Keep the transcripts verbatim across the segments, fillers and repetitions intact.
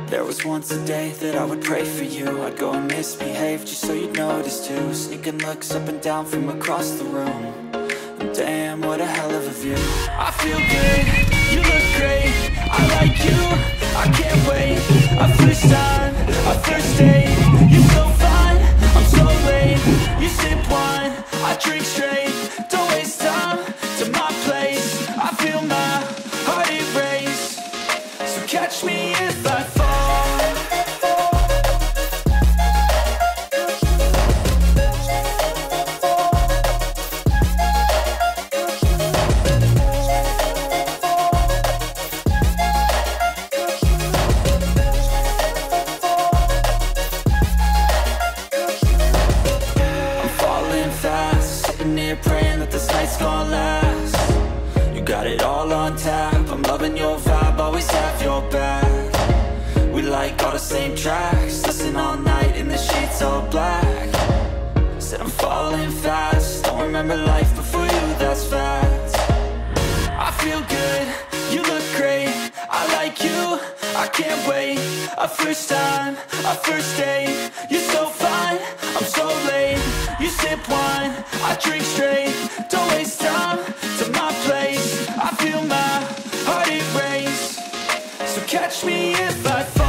There was once a day that I would pray for you. I'd go and misbehave just so you'd notice too. Sneaking looks up and down from across the room. And damn, what a hell of a view. I feel good, you look great, I like you, I can't wait. A first time, a first date, you're so fine, I'm so late. You sip wine, I drink straight. Don't waste time to my place. I feel my heart erase. So catch me if I fall. Praying that this night's gonna last. You got it all on tap, I'm loving your vibe, always have your back. We like all the same tracks, listen all night in the sheets all black. Said I'm falling fast, don't remember life before you, that's facts. I feel good, you look great, I like you, I can't wait. A first time, a first date, you're so fine, I'm so late. You sip wine, I drink straight. Don't waste time to my place. I feel my heart erase. So catch me if I fall.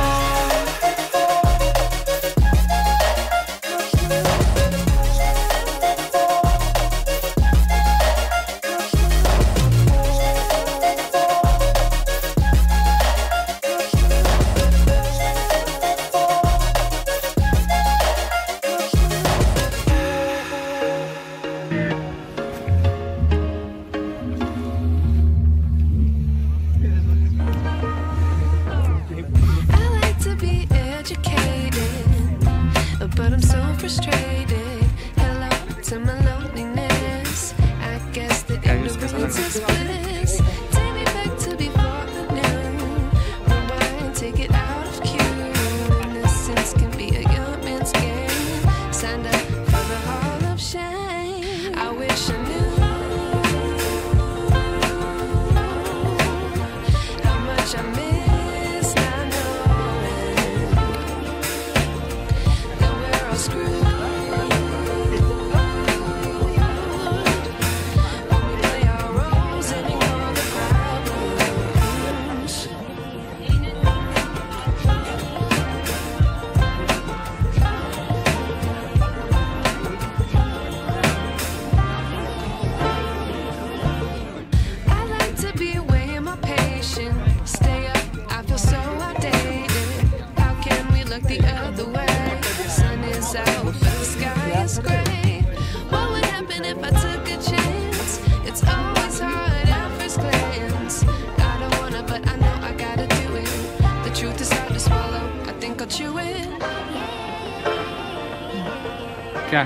But I'm so frustrated. Hello to my loneliness. I guess that ignorance is bliss. Take me back to before the noon. Rewind, take it out of cue. Innocence can be a young man's game. Signed up for the hall of shame. I wish I knew how much I miss. क्या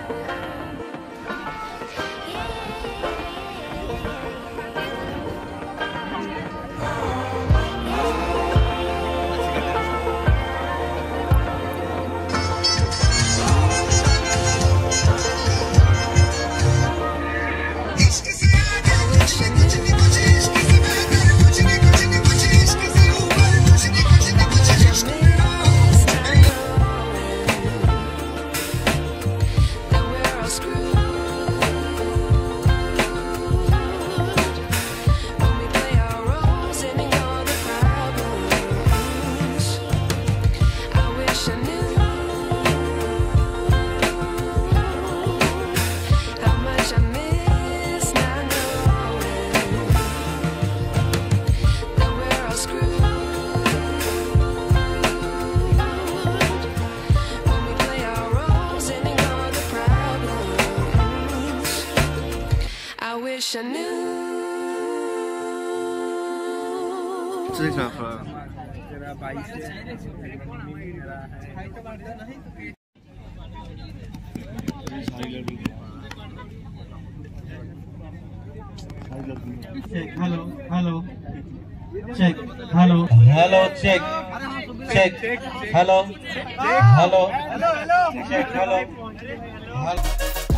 wish I knew. Check, hello, hello. Check, hello, hello, check, check, hello, hello, check, hello, hello.